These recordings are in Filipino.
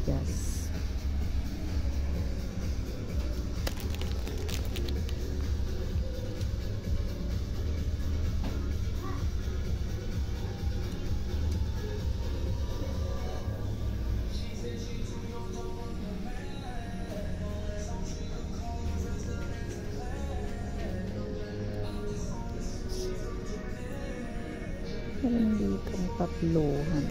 bigas. Meron dito ang tatluhan.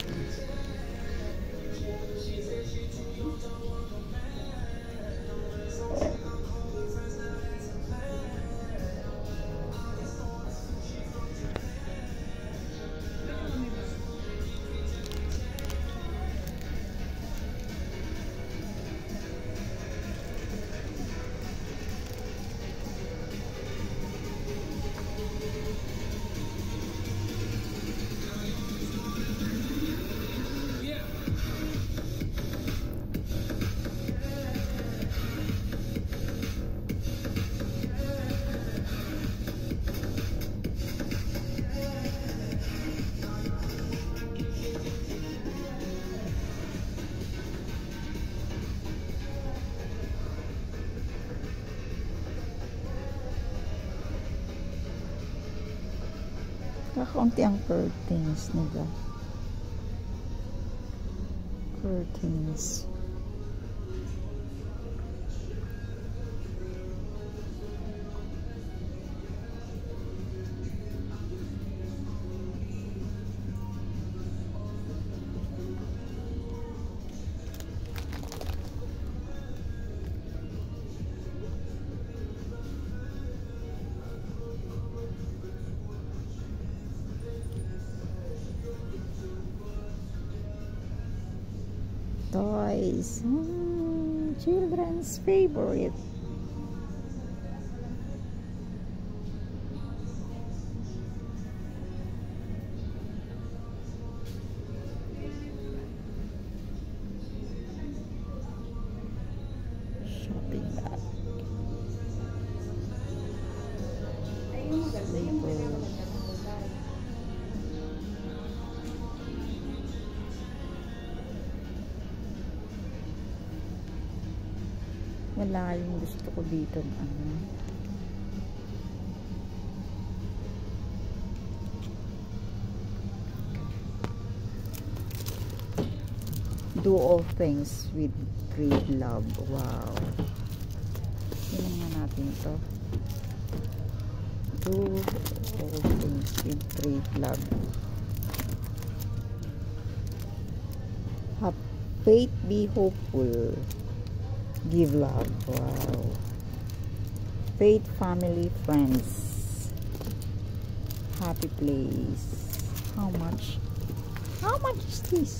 Kakaunti ang curtains nila. Curtains. Toys. Children's favorite. Shopping bag. Wala yung gusto ko dito do all things with great love. Wow, yun nga natin to. Do all things with great love. Have faith, be hopeful, give love. Wow. Faith, family, friends, happy place. How much is this?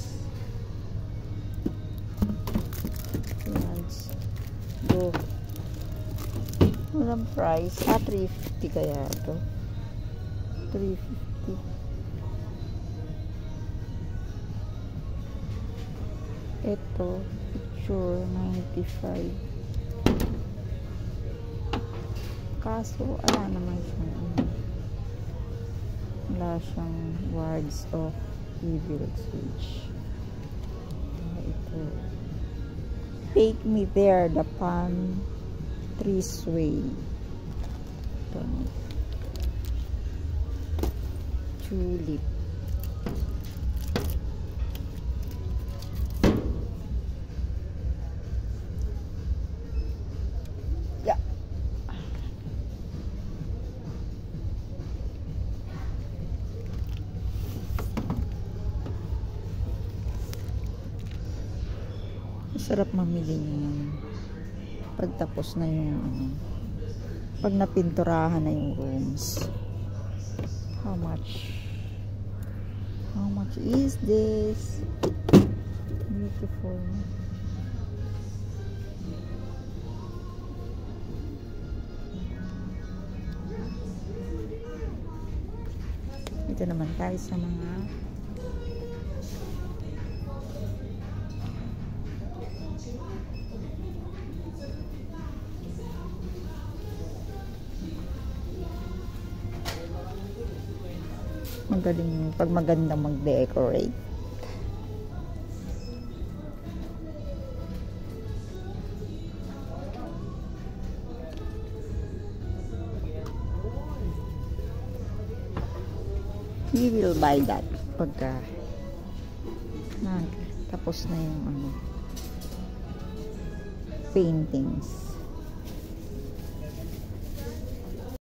Let's go. Walang price. 350 kaya to. 350. Ito picture 95. Kaso wala naman siyang words of evil speech. Ito, take me there, the palm trees sway. Ito, tulip. Sarap mamili niyan pag tapos na yung pag napinturahan na yung rooms. How much is this? Beautiful. Ito naman tayo sa mga magaling pag maganda mag-decorate. We will buy that pagka tapos na yung paintings.